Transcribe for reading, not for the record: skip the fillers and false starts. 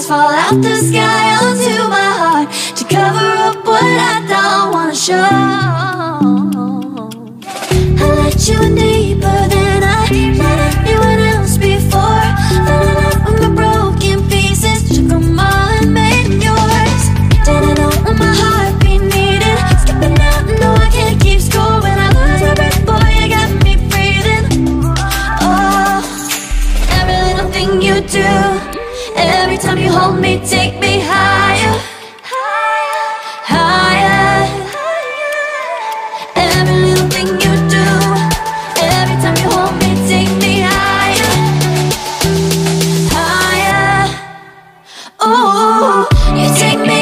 stars fall out the sky onto my heart to cover up what I don't wanna show. I let you in deeper than I let anyone else before. Fell in love with my broken pieces, took them all and made them yours. Didn't know what my heartbeat needed, skipping out, no I can't keep score. When I lose my breath, boy, you got me breathing. Oh, every little thing you do, every time you hold me, take me higher, higher. Every little thing you do, every time you hold me, take me higher, higher. Oh, you take me